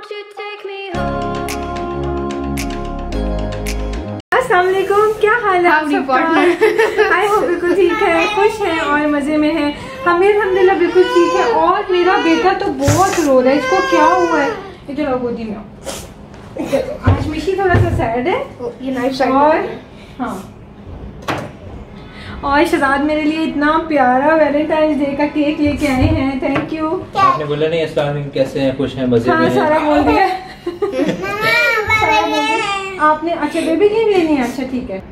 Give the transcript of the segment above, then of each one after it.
अस्सलाम वालेकुम, क्या हाल है आप सबका? आई होप बिल्कुल ठीक है, खुश हैं और मज़े में हैं। हमें अल्हम्दुलिल्लाह बिल्कुल ठीक है। और मेरा बेटा तो बहुत रो रहा है, इसको क्या हुआ है? इधर आओ गोदी में आओ। आज मिशी थोड़ा सा सैड है और हाँ, और शहजाद मेरे लिए इतना प्यारा वैलेंटाइंस डे का केक लेके आए हैं। Thank you. आपने बोला नहीं अस्सलाम कैसे हैं, खुश हैं, मजे में हैं? सारा बोल दिया। आपने अच्छा बेबी गेम लेनी है? अच्छा ठीक है।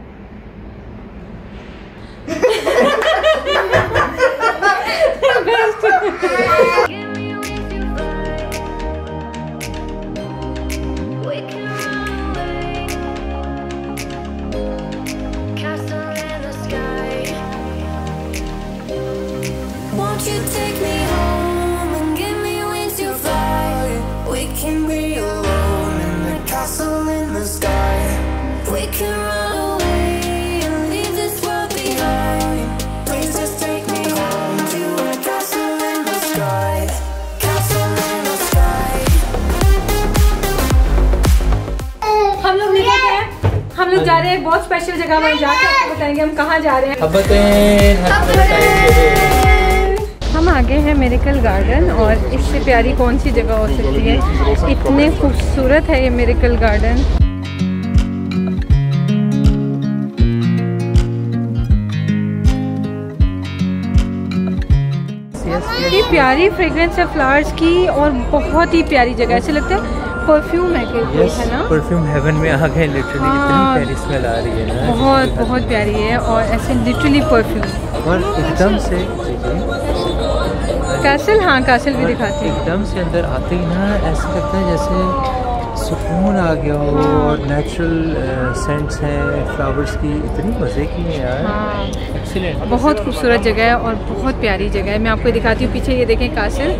हम लोग जा रहे हैं बहुत स्पेशल जगह, वहाँ जाके आपको बताएंगे हम कहाँ जा रहे हैं। हम आ गए हैं मिरेकल गार्डन और इससे प्यारी कौन सी जगह हो सकती है। इतने खूबसूरत है ये मिरेकल गार्डन। इतनी प्यारी फ्रेग्रेंस है फ्लावर्स की और बहुत ही प्यारी जगह, ऐसे लगता है परफ्यूम है कोई, है ना? परफ्यूम हेवन में आ गए लिटरली। इतनी प्यारी स्मेल आ रही है ना, बहुत प्यारी है और ऐसे लिटरली परफ्यूम। और एकदम से कैसल, हाँ कैसल भी दिखाते हैं। एकदम से अंदर आते ही ना ऐसा लगता है जैसे सुकून आ गया हो और नेचुरल सेंट्स हैं फ्लावर्स की, इतनी मज़े की है यार। हाँ, एक्सीलेंट, बहुत खूबसूरत जगह है और बहुत प्यारी जगह है। मैं आपको दिखाती हूँ, पीछे ये देखें कासिल।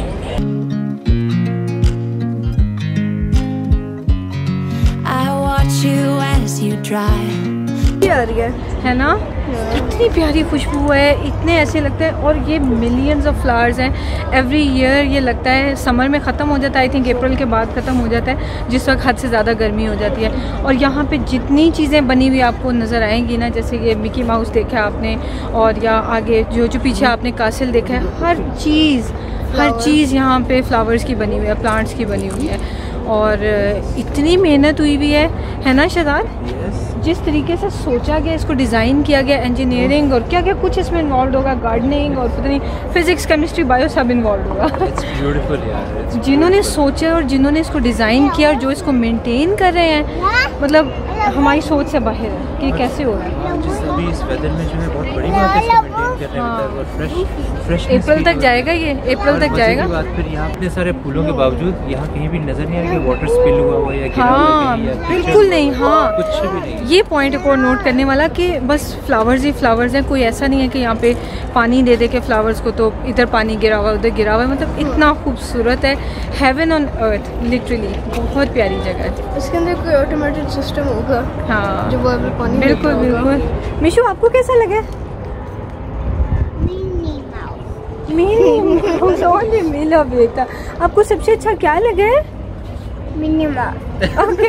आ रही है ना, इतनी प्यारी खुशबू है, इतने ऐसे लगता है। और ये मिलियंस ऑफ फ्लावर्स हैं एवरी ईयर। ये लगता है समर में ख़त्म हो जाता है, आई थिंक अप्रैल के बाद ख़त्म हो जाता है, जिस वक्त हद से ज़्यादा गर्मी हो जाती है। और यहाँ पे जितनी चीज़ें बनी हुई आपको नज़र आएंगी ना, जैसे ये मिकी माउस देखा आपने, और या आगे जो पीछे आपने कासिल देखा है, हर चीज़ यहाँ पे फ्लावर्स की बनी हुई है, प्लांट्स की बनी हुई है। और इतनी मेहनत हुई भी है ना शहजाद? जिस तरीके से सोचा गया, इसको डिज़ाइन किया गया, इंजीनियरिंग और क्या क्या कुछ इसमें इन्वॉल्व होगा, गार्डनिंग और पता नहीं फिजिक्स केमिस्ट्री बायो सब इन्वॉल्व होगा। ब्यूटीफुल यार। जिन्होंने सोचा और जिन्होंने इसको डिज़ाइन किया और जो इसको मेंटेन कर रहे हैं, मतलब हमारी सोच से बाहर है कि कैसे हो रहा है। अभी इस वेदर में जो है बहुत बड़ी बात है इसको मेंटेन करना, और फ्रेश अप्रैल तक जाएगा, ये अप्रैल तक जाएगा। बात फिर यहाँ इतने सारे फूलों के बावजूद यहाँ कहीं भी नजर नहीं आ रही वाटर स्पिल हुआ हुआ या गिरा हुआ है, बिल्कुल नहीं। हाँ, कुछ भी नहीं। ये पॉइंट एक और नोट करने वाला कि बस फ्लावर्स ही फ्लावर्स हैं, कोई ऐसा नहीं है कि यहाँ पे पानी दे दे के फ्लावर्स को तो इधर पानी गिरा हुआ उधर गिरा हुआ है। मतलब इतना खूबसूरत है, हेवन ऑन अर्थ लिटरली। बहुत प्यारी जगह है। इसके अंदर कोई ऑटोमेटिक सिस्टम होगा, हाँ, जो वो पानी बिल्कुल बिल्कुल। मिशु आपको कैसा लगा? मिला बेटा, आपको सबसे अच्छा क्या लगा है? Mini mouse. ओके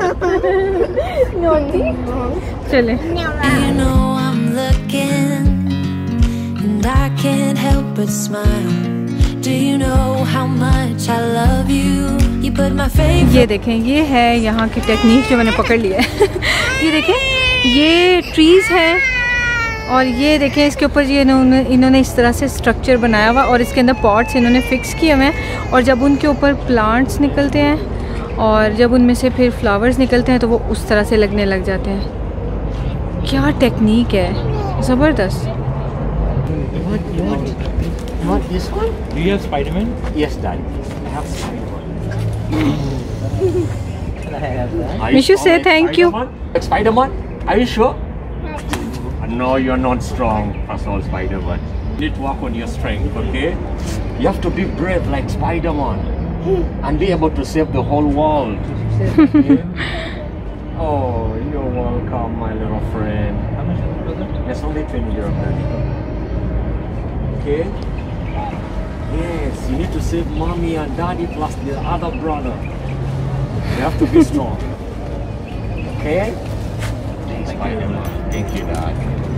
नोटी चले। You know I'm looking and I can't help but smile. Do you know how much I love you? You put my favorite. ये देखें, ये है यहाँ की टेक्निक जो मैंने पकड़ लिया है। ये देखें, ये ट्रीज हैं और ये देखें इसके ऊपर ये इन्होंने इस तरह से स्ट्रक्चर बनाया हुआ और इसके अंदर पॉट्स इन्होंने फिक्स किए हुए हैं। और जब उनके ऊपर प्लांट्स निकलते हैं और जब उनमें से फिर फ्लावर्स निकलते हैं तो वो उस तरह से लगने लग जाते हैं। क्या टेक्निक है, ज़बरदस्त। Mishu, say thank you. Spider-Man, are you sure? No, you're not strong, first of all, Spider-Man. You need to work on your strength, okay? You have to be brave like Spider-Man and be able to save the whole world. Okay? Oh, you're welcome, my little friend. How much is it? It's only 20 euros. Okay? Yes, you need to save mommy and daddy plus the other brother. You have to be strong. Okay? Spider-Man. Thank you, Dad.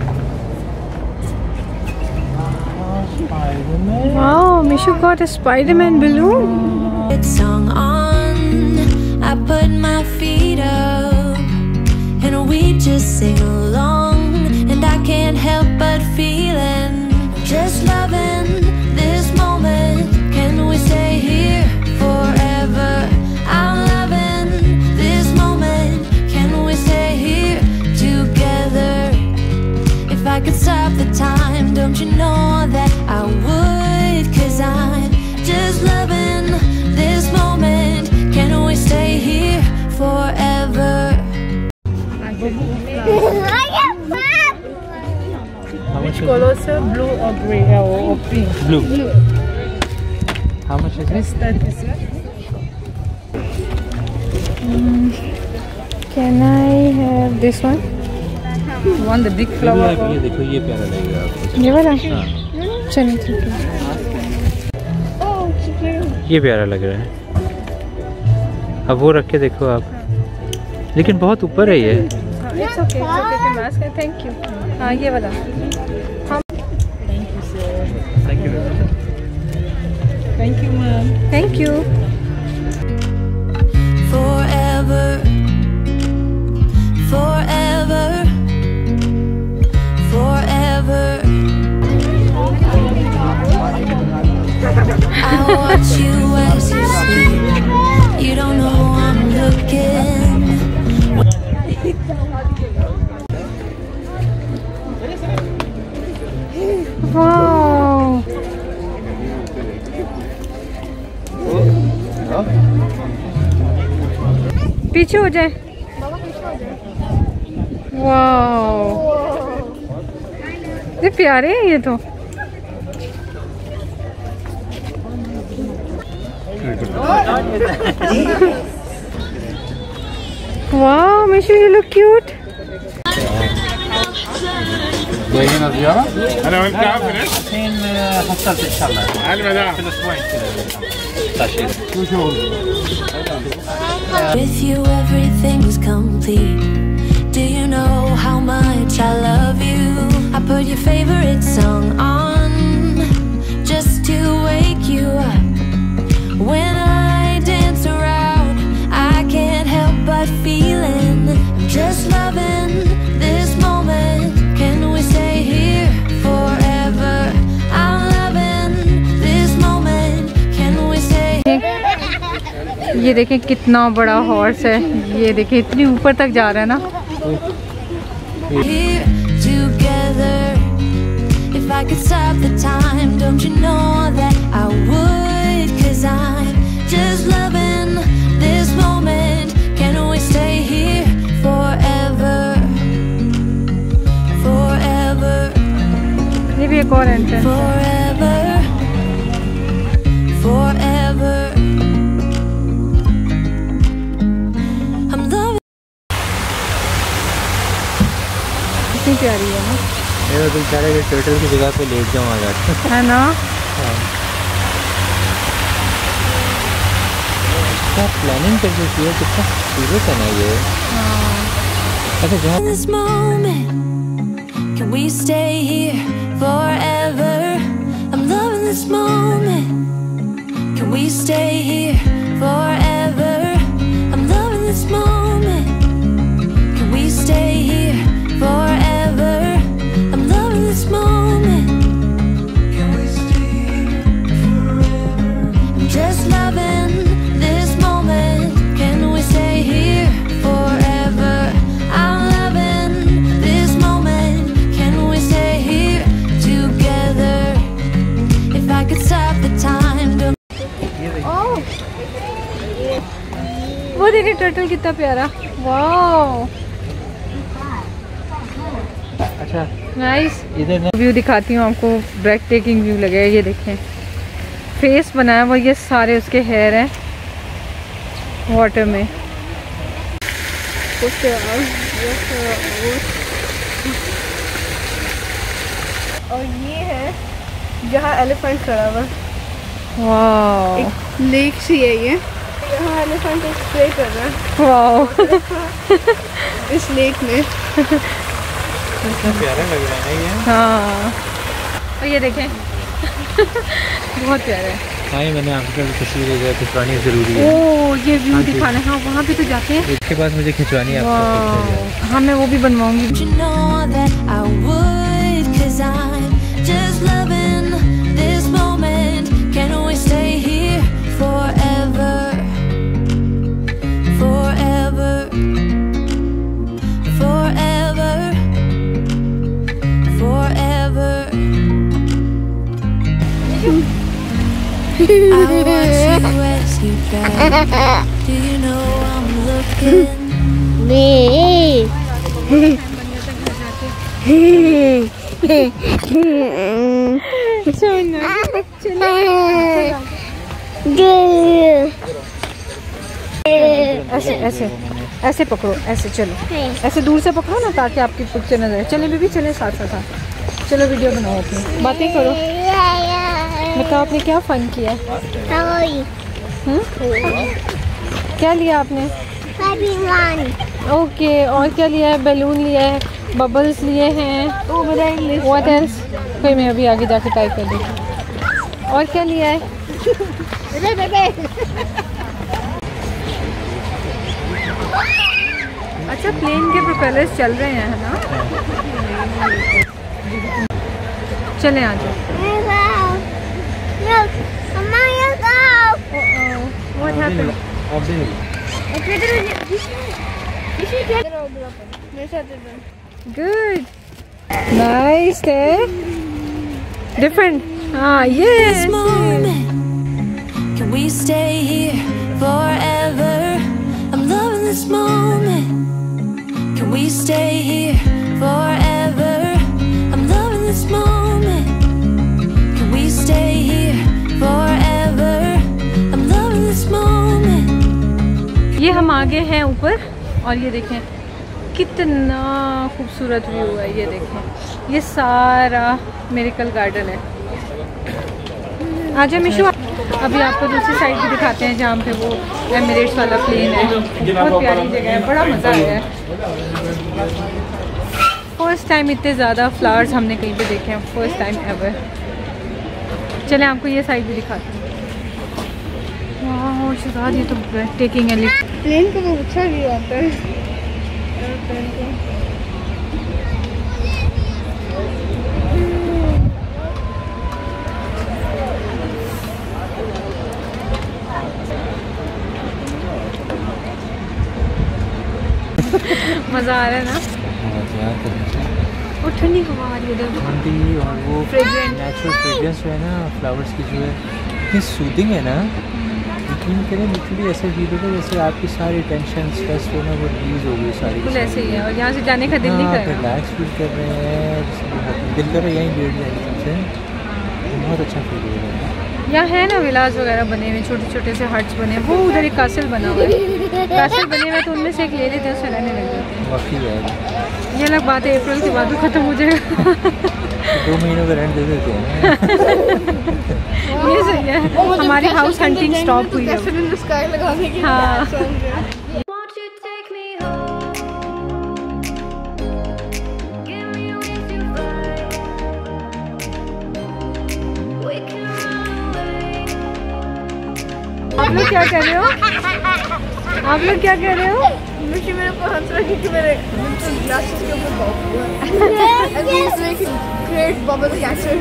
Spider-Man. Wow, Mishu got a Spider-Man balloon. It's song on. I put my feet up and we just sing along. And I can't help but feeling, just loving this moment. Can we stay here forever? I'm loving this moment. Can we stay here together? If I could stop the time, don't you know that I would? 'Cause I'm just loving this moment. Can we stay here forever? Which color, sir? Blue or grey or pink? Blue. How much is it? 30, sir. Can I have this one? One the big flower. ये देखो, ये प्यारा लगेगा आपको। ये वाला? हाँ। चलिए ठीक है। ये प्यारा लग रहा है। अब वो रख के देखो आप, लेकिन बहुत ऊपर है ये। It's okay, thank you. हाँ ये वाला। Thank you, ma'am. Thank you. Forever, forever, forever. I watch you as you sleep. You don't know I'm looking. Wow. पीछे हो जाए। वाओ, ये प्यारे हैं ये तो। Wow, Mishu, you look cute. جايين زيارة؟ انا وانت عارف الحين حصلت ان شاء الله. انا مدام كل اسبوعين كذا. تاشير. With you everything's complete. Do you know how much I love you? I put your favorite song on just to wake you up. When I dance around, I can't help but feeling, I'm just loving this moment. Can we stay here forever? I'm loving this moment. Can we stay? ये देखें कितना बड़ा horse है। ये देखें इतनी ऊपर तक जा रहा है ना। Here together. If I could stop the time, don't you know that I would? 'Cause I'm just loving this moment. Can we stay here forever? Forever. ये भी एक और entrance. Forever. Forever. I'm loving. कितनी प्यारी है ना। मेरा दिल चाह रहा है कि टर्टल की जगह पे लेट जाऊँ आ जाकर। है ना। क्या प्लानिंग करके किया, कितना खूबसूरत है ना ये। अच्छा जहाँ In this moment, can we stay here forever? I'm loving this moment. Can we stay here forever? I'm loving this moment. Can we stay here forever? I'm loving this moment. Can we stay here forever? I'm just loving this moment. Can we stay here forever? I'm loving this moment. Can we stay here together? If I could stop the time, don't. वो देखिए turtle कितना प्यारा। Wow, अच्छा nice. इधर ना view दिखाती हूँ आपको, ब्रेक टेकिंग व्यू लगे। ये देखें फेस बनाया हुआ, ये सारे उसके हेयर हैं वाटर में। और ये है जहाँ एलिफेंट खड़ा हुआ। वाह, एक लेक सी है ये, यहाँ एलिफेंट स्प्रे कर रहा है वाह इस लेक में। कितना प्यारा लग रहा है ये। हाँ, और ये देखें बहुत प्यारा है। हाँ, ये मैंने आपको तस्वीरें खिंचवानी ज़रूरी है। ओ, ये व्यू दिखाना है। हाँ, वहाँ पे तो जाते हैं। इसके बाद मुझे खिंचवानी है आपको। हाँ, मैं वो भी बनवाऊंगी। You know that I would, 'cause I'm just loving this moment. Can we stay here forever? Forever. Forever. Forever. I watch you as you drive. Do you know I'm looking? ऐसे ऐसे ऐसे पकड़ो, ऐसे चलो, ऐसे दूर से पकड़ो ना ताकि आपकी पिक्चर नजर आए। चले बेबी, चले साथ साथ। चलो वीडियो बनाओ, अपनी बातें करो। बताओ आपने क्या फन किया? क्या लिया आपने? ओके, और क्या लिया है? बैलून लिया है, बबल्स लिए हैं, व्हाट एल्स? फिर मैं अभी आगे जाके टाइप कर दूँ। और क्या लिया है? अच्छा, प्लेन के प्रोपेलर्स चल रहे हैं, है ना? चले आ जाओ। What happened? Good. Nice, eh? Different. Ah, yes. This moment, can we stay here forever? I'm loving this moment. Can we stay here forever? I'm loving this moment. Can we stay here forever? I'm loving this moment. ये हम आगे हैं ऊपर, और ये देखें कितना खूबसूरत व्यू है। ये देखें, ये सारा मिरेकल गार्डन है। आजा मिशु, अभी आपको दूसरी साइड भी दिखाते हैं जहाँ पे वो एमिरेट्स वाला प्लेन है। बहुत प्यारी जगह है, बड़ा मज़ा आया है। फर्स्ट टाइम इतने ज़्यादा फ्लावर्स हमने कहीं पे देखे हैं, फर्स्ट टाइम एवर। चलें आपको ये साइड भी दिखाते हैं। वाह शहजाद, ये तो टेकिंग है। प्लेन का वो अच्छा व्यू आता है। मज़ा आ रहा है ना? और ठंडी हवा आ रही है इधर, ठंडी, और वो फ्रेग्रेंट नेचुरल फ्रेग्रेंस जो है ना फ्लावर्स की, जो है इतनी सूदिंग है ना। यकीन करें, लिटरली ऐसे फील होगा जैसे आपकी सारी टेंशन स्ट्रेस जो है ना वो रिलीज हो गई सारी। बिल्कुल ऐसे ही है, और यहाँ से जाने का दिल नहीं कर रहा। रिलैक्स फील कर रहे हैं, दिल कर रहा है यहीं बैठ जाए सबसे। बहुत अच्छा फील हो रहा है। यहाँ है ना विलास वगैरह बने हुए, छोटे छोटे से हट्स बने। वो उधर एक कासल बना हुआ है, कासल बने हुए, तो उनमें से एक ले लेते हैं, उससे रहने लग जाते हैं। वाकई है, ये अलग बात है, अप्रैल के बाद ख़त्म हो जाएगा। 2 महीनों का रेंट दे देते हैं। ये सही है, हमारी हाउस हंटिंग स्टॉप हुई है। हाँ, Won't you take me home? Give me wings to fly. We can run away. आप लोग क्या कर रहे हो? आप लोग क्या कर रहे हो? मुझे मेरे को हंस रहा है क्योंकि मेरे ग्लासेस के ऊपर बॉब हुआ है। And he's making great bubble catcher.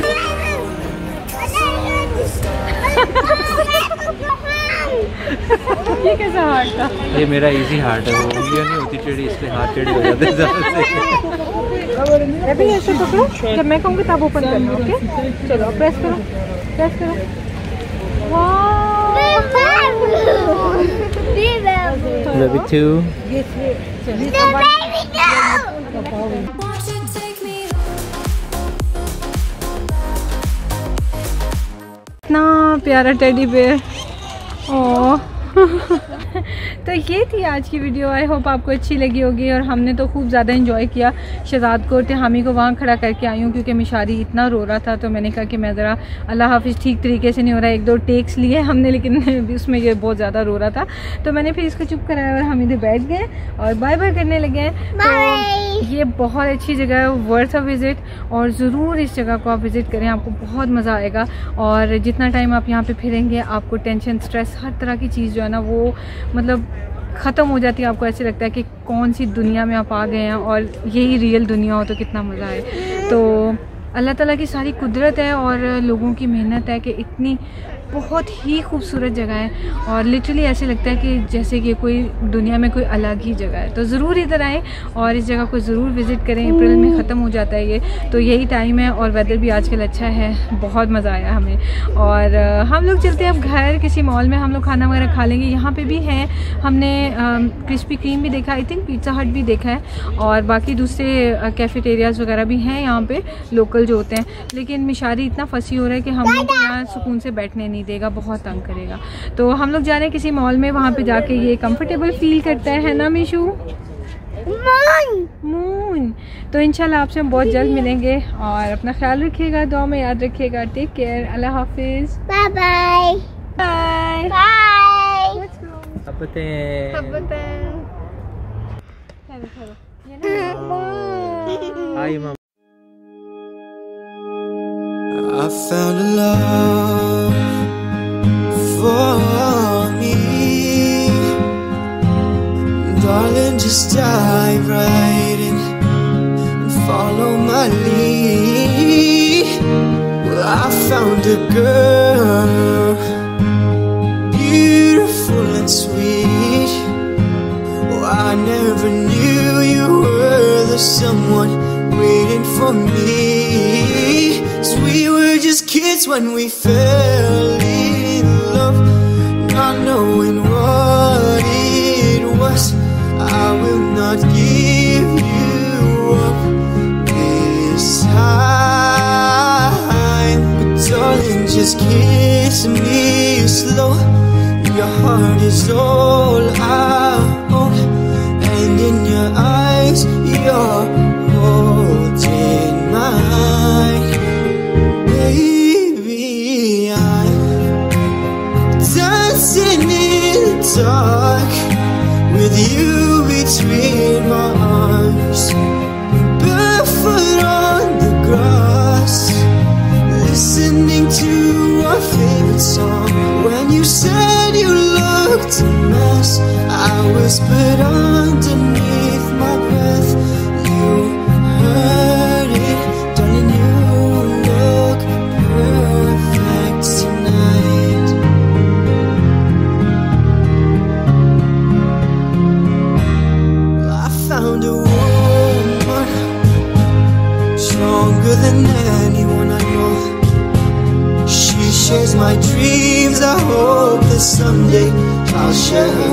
ये कैसा हार्ट था? ये मेरा इजी हार्ट है, वो उंगलियां नहीं होती टेढ़ी, इसलिए हाथ टेढ़े हो जाते हैं ज़्यादा से। अभी ऐसे पकड़ो, जब मैं कहूँगी तब ओपन करना, ओके? चलो प्रेस करो, प्रेस करो। Love you too. Won't you take me इतना प्यारा टेडी बेयर। ओह, तो ये थी आज की वीडियो। आई होप आपको अच्छी लगी होगी और हमने तो खूब ज़्यादा इन्जॉय किया। शहजाद को हामी को वहाँ खड़ा करके आई हूँ क्योंकि मिशारी इतना रो रहा था, तो मैंने कहा कि मैं ज़रा अल्लाह हाफिज़ ठीक तरीके से नहीं हो रहा है। 1-2 टेक्स लिए हमने, लेकिन उसमें ये बहुत ज़्यादा रो रहा था, तो मैंने फिर इसको चुप कराया और हम इधर बैठ गए और बाय बाय करने लगे। तो ये बहुत अच्छी जगह है, वर्थ अ विज़िट, और ज़रूर इस जगह को आप विज़िट करें, आपको बहुत मज़ा आएगा। और जितना टाइम आप यहाँ पे फिरेंगे आपको टेंशन, स्ट्रेस, हर तरह की चीज़ जो है ना वो मतलब ख़त्म हो जाती है। आपको ऐसे लगता है कि कौन सी दुनिया में आप आ गए हैं और यही रियल दुनिया हो तो कितना मज़ा आए। तो अल्लाह ताला की सारी कुदरत है और लोगों की मेहनत है कि इतनी बहुत ही खूबसूरत जगह है और लिटरली ऐसे लगता है कि जैसे कि कोई दुनिया में कोई अलग ही जगह है। तो ज़रूर इधर आएँ और इस जगह को ज़रूर विज़िट करें। अप्रैल में ख़त्म हो जाता है ये, तो यही टाइम है और वेदर भी आजकल अच्छा है। बहुत मज़ा आया हमें। और हम लोग चलते हैं अब घर, किसी मॉल में हम लोग खाना वगैरह खा लेंगे। यहाँ पे भी हैं, हमने क्रिस्पी क्रीम भी देखा, आई थिंक पिज़्ज़ा हट भी देखा है, और बाकी दूसरे कैफेटेरियाज़ वगैरह भी हैं यहाँ पे लोकल जो होते हैं। लेकिन मिशारी इतना फंसी हो रहा है कि हम लोग यहाँ सुकून से बैठने नहीं देगा, बहुत तंग करेगा। तो हम लोग जा रहे हैं किसी मॉल में, वहाँ पे जाके ये कंफर्टेबल फील करता है ना मिशू? मून। तो इंशाल्लाह आपसे हम बहुत जल्द मिलेंगे और अपना ख्याल रखिएगा, दुआ में याद रखिएगा। टेक केयर, अल्लाह हाफिज, bye bye bye bye. Hi mum. I found a love for me, darling, just dive right in and follow my lead. Well, I found a girl, beautiful and sweet. Oh, I never knew you were the someone waiting for me. So we were just kids when we fell in love, not knowing what it was. I will not give you up this time, but darling, just kiss me slow. Your heart is all I own, and in your eyes you're holding mine. Baby, I'm dancing in the dark with you between my arms, barefoot on the grass, listening to our favorite song. When you said you looked a mess, I whispered underneath my breath, you heard it, darling, you look perfect tonight. I found a woman stronger than anyone I know. She shares my dreams. I hope that someday I'll share her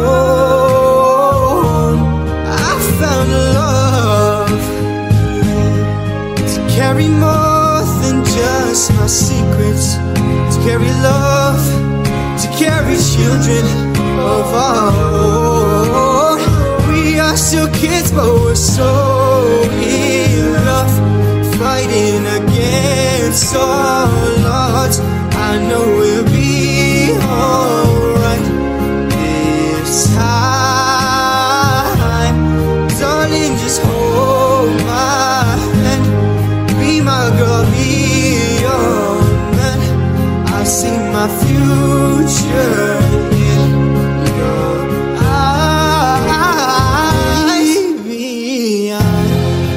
home. I found a love to carry more than just my secrets, to carry love, to carry children of our own. We are still kids, but we're so in love, fighting against all odds. I know we'll be alright this time. Darling, just hold my hand, be my girl, be your man. I see my future in your eyes. Baby, I'm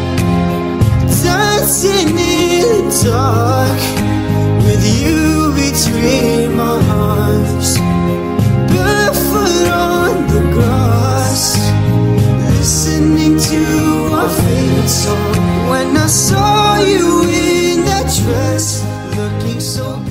dancing in the dark with you between my arms, barefoot on the grass, listening to our favorite song. When I saw you in that dress, looking so